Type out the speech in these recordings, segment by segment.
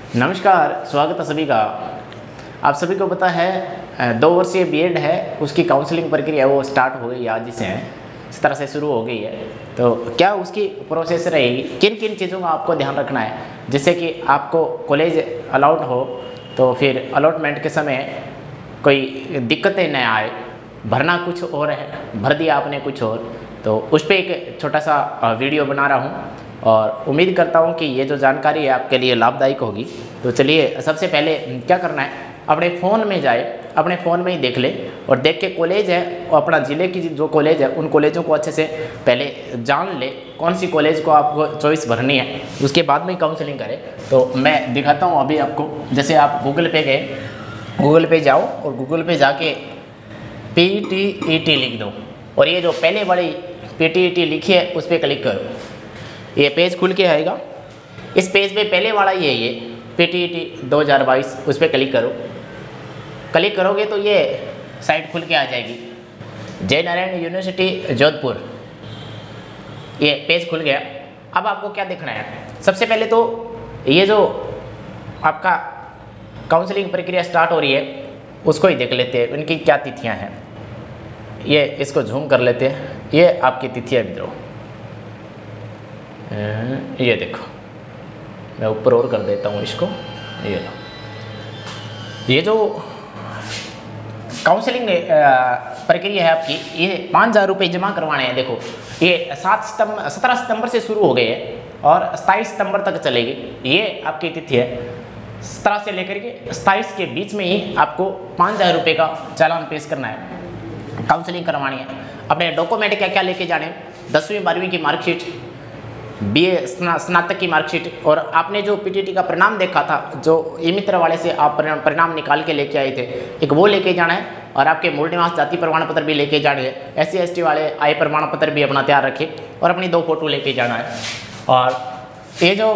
नमस्कार, स्वागत है सभी का। आप सभी को पता है 2 वर्षीय बीएड है, उसकी काउंसलिंग प्रक्रिया वो स्टार्ट हो गई आज से इस तरह से शुरू हो गई है। तो क्या उसकी प्रोसेस रहेगी, किन किन चीज़ों का आपको ध्यान रखना है जिससे कि आपको कॉलेज अलाउट हो, तो फिर अलॉटमेंट के समय कोई दिक्कतें न आए। भरना कुछ और है, भर दिया आपने कुछ और, तो उस पर एक छोटा सा वीडियो बना रहा हूँ और उम्मीद करता हूँ कि ये जो जानकारी है आपके लिए लाभदायक होगी। तो चलिए, सबसे पहले क्या करना है, अपने फ़ोन में जाए, अपने फ़ोन में ही देख ले और देख के कॉलेज है और अपना ज़िले की जो कॉलेज है उन कॉलेजों को अच्छे से पहले जान ले, कौन सी कॉलेज को आपको चॉइस भरनी है, उसके बाद में काउंसलिंग करें। तो मैं दिखाता हूँ अभी आपको। जैसे आप गूगल पे गए, गूगल पे जाओ और गूगल पे जाके PTET लिख दो और ये जो पहले वाली PTET लिखी है उस पर क्लिक करो। ये पेज खुल के आएगा। इस पेज पे पहले वाला ये PTET 2022, उस पर क्लिक करो। क्लिक करोगे तो ये साइट खुल के आ जाएगी, जय नारायण यूनिवर्सिटी जोधपुर। ये पेज खुल गया। अब आपको क्या देखना है, सबसे पहले तो ये जो आपका काउंसलिंग प्रक्रिया स्टार्ट हो रही है उसको ही देख लेते हैं, उनकी क्या तिथियां हैं। ये इसको झूम कर लेते हैं, ये आपकी तिथियां मित्रों। ये देखो, मैं ऊपर और कर देता हूँ इसको। ये लो, ये जो काउंसलिंग प्रक्रिया है आपकी, ये 5,000 रुपये जमा करवाने हैं। देखो, ये 17 सितंबर से शुरू हो गए हैं और 27 सितंबर तक चलेगी। ये आपकी तिथि है। 17 से लेकर के 27 के बीच में ही आपको 5,000 रुपये का चालान पेश करना है, काउंसलिंग करवानी है। अपने डॉक्यूमेंट क्या क्या लेके जाने, 10वीं 12वीं की मार्कशीट, BA स्नातक की मार्कशीट, और आपने जो PTET का परिणाम देखा था, जो ई-मित्र वाले से आप परिणाम निकाल के लेके आए थे, एक वो लेके जाना है। और आपके मूल निवास जाति प्रमाण पत्र भी लेके जाने हैं। SC ST वाले आय प्रमाण पत्र भी अपना तैयार रखें और अपनी 2 फोटो लेके जाना है। और ये जो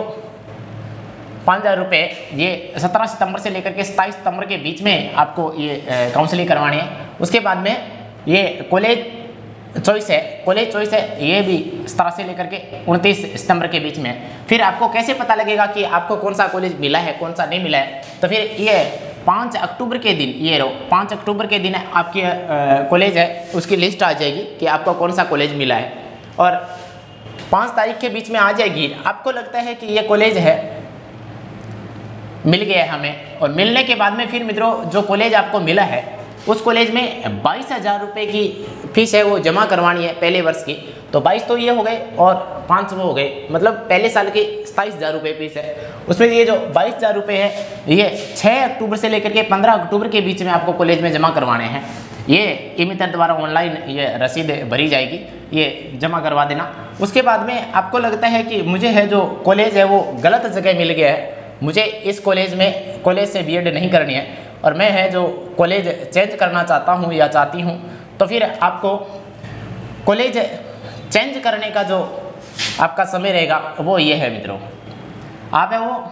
5,000 रुपये, ये 17 सितंबर से लेकर के 27 सितंबर के बीच में आपको ये काउंसलिंग करवानी है। उसके बाद में ये कॉलेज चॉइस है, कॉलेज चॉइस है, ये भी 17 से लेकर के 29 सितंबर के बीच में। फिर आपको कैसे पता लगेगा कि आपको कौन सा कॉलेज मिला है, कौन सा नहीं मिला है, तो फिर ये 5 अक्टूबर के दिन, ये रहो 5 अक्टूबर के दिन आपकी कॉलेज है उसकी लिस्ट आ जाएगी कि आपको कौन सा कॉलेज मिला है। और 5 तारीख के बीच में आ जाएगी। आपको लगता है कि ये कॉलेज है, मिल गया है हमें, और मिलने के बाद में फिर मित्रों जो कॉलेज आपको मिला है उस कॉलेज में 22,000 रुपये की फीस है वो जमा करवानी है पहले वर्ष की। तो 22 तो ये हो गए और 5 वो हो गए, मतलब पहले साल की 27,000 रुपये फीस है। उसमें ये जो 22,000 रुपये है ये 6 अक्टूबर से लेकर के 15 अक्टूबर के बीच में आपको कॉलेज में जमा करवाने हैं। ये ई-मित्र द्वारा ऑनलाइन ये रसीद भरी जाएगी, ये जमा करवा देना। उसके बाद में आपको लगता है कि मुझे है जो कॉलेज है वो गलत जगह मिल गया है, मुझे इस कॉलेज से BEd नहीं करनी है और मैं है जो कॉलेज चेंज करना चाहता हूँ या चाहती हूँ, तो फिर आपको कॉलेज चेंज करने का जो आपका समय रहेगा वो ये है मित्रों। आप है वो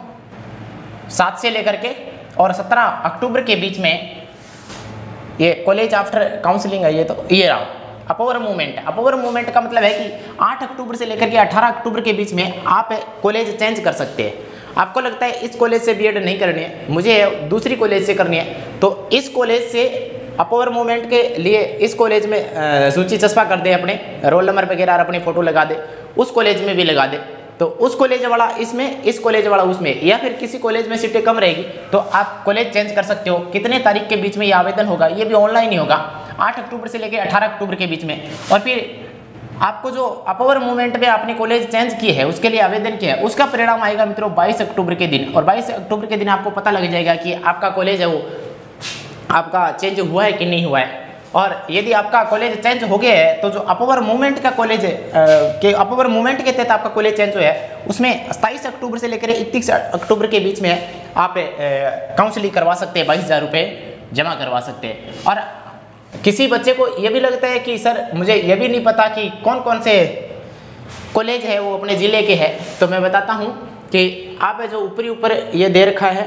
7 से लेकर के और 17 अक्टूबर के बीच में ये कॉलेज आफ्टर काउंसलिंग है। ये तो ये रहा अपोवर मूवमेंट। अपोवर मूवमेंट का मतलब है कि 8 अक्टूबर से लेकर के 18 अक्टूबर के बीच में आप कॉलेज चेंज कर सकते हैं। आपको लगता है इस कॉलेज से BEd नहीं करनी है, मुझे दूसरी कॉलेज से करनी है, तो इस कॉलेज से अपोवर मूवमेंट के लिए इस कॉलेज में सूची चस्पा कर दे, अपने रोल नंबर वगैरह अपनी फ़ोटो लगा दे, उस कॉलेज में भी लगा दे। तो उस कॉलेज वाला इसमें, इस कॉलेज वाला उसमें, या फिर किसी कॉलेज में सीटें कम रहेगी तो आप कॉलेज चेंज कर सकते हो। कितने तारीख के बीच में ये आवेदन होगा, ये भी ऑनलाइन ही होगा, 8 अक्टूबर से लेकर 18 अक्टूबर के बीच में। और फिर आपको जो अपोवर मूवमेंट में आपने कॉलेज चेंज की है उसके लिए आवेदन किया है, उसका परिणाम आएगा मित्रों 22 अक्टूबर के दिन। और 22 अक्टूबर के दिन आपको पता लग जाएगा कि आपका कॉलेज है वो आपका चेंज हुआ है कि नहीं हुआ है। और यदि आपका कॉलेज चेंज हो गया है तो जो अपोवर मूवमेंट का कॉलेज है कि अपोवर मूवमेंट के तहत आपका कॉलेज चेंज हुआ है उसमें 27 अक्टूबर से लेकर 31 अक्टूबर के बीच में आप काउंसलिंग करवा सकते हैं, 22,000 रुपये जमा करवा सकते हैं। और किसी बच्चे को ये भी लगता है कि सर मुझे ये भी नहीं पता कि कौन कौन से कॉलेज है वो अपने ज़िले के है, तो मैं बताता हूँ कि आप जो ऊपर ये दे रखा है,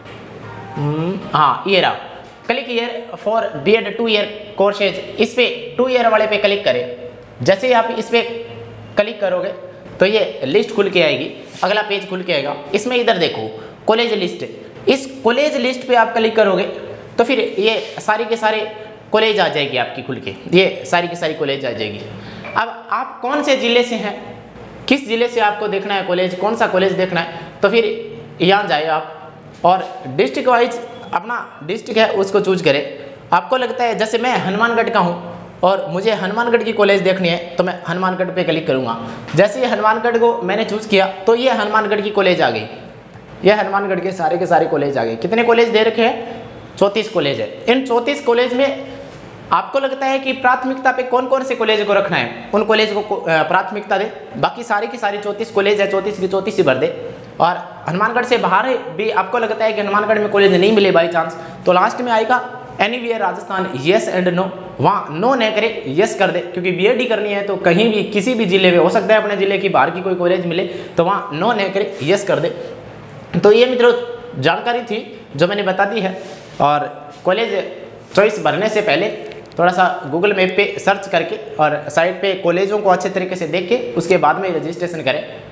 हाँ ये रहा, click here for BEd 2 year courses, इस पे 2 ईयर वाले पे क्लिक करें। जैसे ही आप इस पे क्लिक करोगे तो ये लिस्ट खुल के आएगी, अगला पेज खुल के आएगा। इसमें इधर देखो कॉलेज लिस्ट। इस कॉलेज लिस्ट पे आप क्लिक करोगे तो फिर ये सारी के सारे कॉलेज आ जाएगी आपकी खुल के, ये सारी की सारी कॉलेज आ जाएगी। अब आप कौन से ज़िले से हैं, किस ज़िले से आपको देखना है कॉलेज, कौन सा कॉलेज देखना है, तो फिर यहाँ जाए आप और डिस्ट्रिक्ट वाइज अपना डिस्ट्रिक्ट है उसको चूज करें। आपको लगता है जैसे मैं हनुमानगढ़ का हूँ और मुझे हनुमानगढ़ की कॉलेज देखनी है तो मैं हनुमानगढ़ पे क्लिक करूँगा। जैसे ये हनुमानगढ़ को मैंने चूज़ किया तो ये हनुमानगढ़ की कॉलेज आ गई, ये हनुमानगढ़ के सारे कॉलेज आ गए। कितने कॉलेज दे रखे हैं? 34 कॉलेज है। इन 34 कॉलेज में आपको लगता है कि प्राथमिकता पे कौन कौन से कॉलेज को रखना है, उन कॉलेज को प्राथमिकता दे। बाकी सारी की सारी 34 कॉलेज है, 34 की 34 ही भर दे। और हनुमानगढ़ से बाहर भी आपको लगता है कि हनुमानगढ़ में कॉलेज नहीं मिले बाई चांस, तो लास्ट में आएगा anywhere Rajasthan, yes and no. वहाँ नो न करे, यस कर दे, क्योंकि बीएड करनी है तो कहीं भी किसी भी जिले में हो सकता है अपने जिले की बाहर की कोई कॉलेज मिले, तो वहाँ नो न करे, यस कर दे। तो ये मित्रों जानकारी थी जो मैंने बता दी है। और कॉलेज चॉइस भरने से पहले थोड़ा सा गूगल मैप पे सर्च करके और साइट पे कॉलेजों को अच्छे तरीके से देख के उसके बाद में रजिस्ट्रेशन करें।